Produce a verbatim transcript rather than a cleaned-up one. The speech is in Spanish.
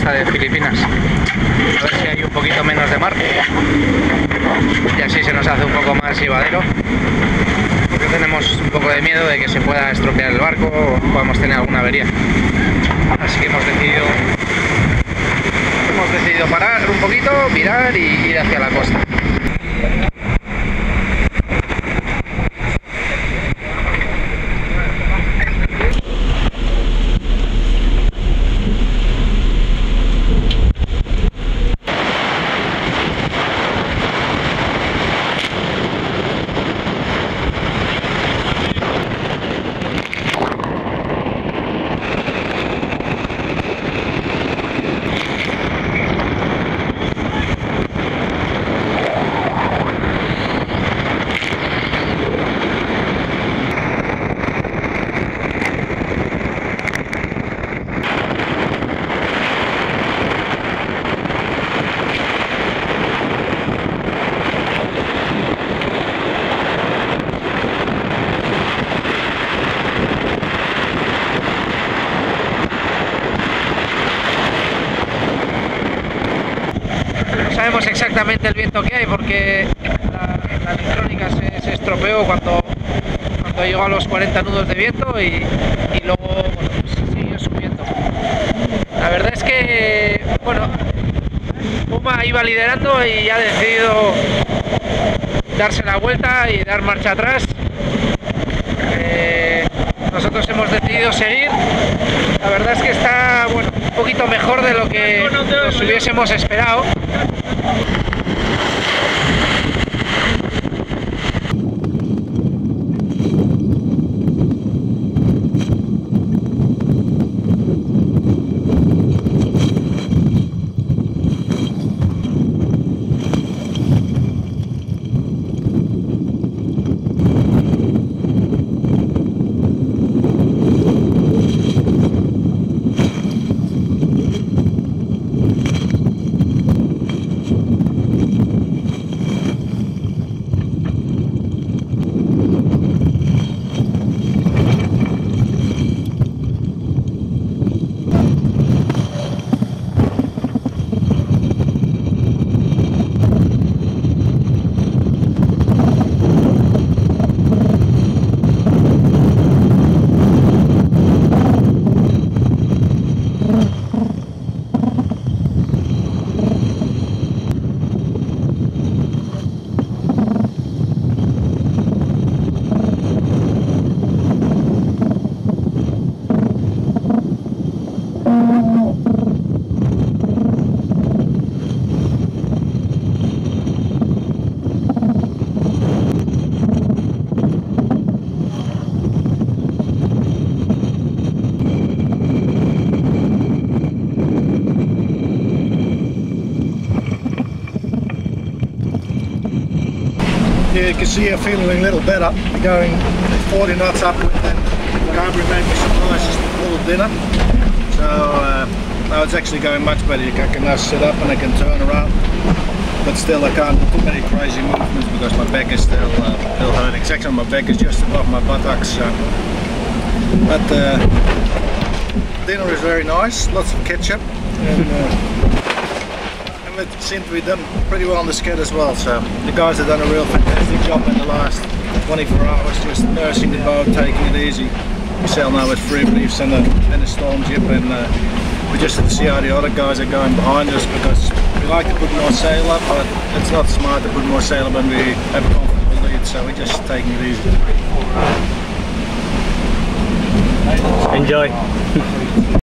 costa de Filipinas. A ver si hay un poquito menos de mar y así se nos hace un poco más llevadero, porque tenemos un poco de miedo de que se pueda estropear el barco o podamos tener alguna avería. Así que hemos decidido hemos decidido parar un poquito, virar y ir hacia la costa. Sabemos exactamente el viento que hay porque la, la electrónica se, se estropeó cuando, cuando llegó a los cuarenta nudos de viento y, y luego bueno, pues siguió subiendo. La verdad es que bueno, Puma iba liderando y ha decidido darse la vuelta y dar marcha atrás. Eh, nosotros hemos decidido seguir. La verdad es que está bueno, un poquito mejor de lo que nos hubiésemos esperado. Yeah, you can see you're feeling a little better. You're going forty knots upwind and Gabriel made me some nice little dinner. So uh, now it's actually going much better. I can now sit up and I can turn around. But still I can't do too many crazy movements because my back is still, uh, still hurting. Actually my back is just above my buttocks. So. But uh, dinner is very nice, lots of ketchup. And, uh, it seemed to be done pretty well on the skid as well, so the guys have done a real fantastic job in the last twenty-four hours, just nursing the boat, taking it easy. We sail now with free reefs and a, and a storm jib, and uh, we just have to see how the other guys are going behind us, because we like to put more sail up, but it's not smart to put more sail up when we have a comfortable lead, so we're just taking it easy. Enjoy.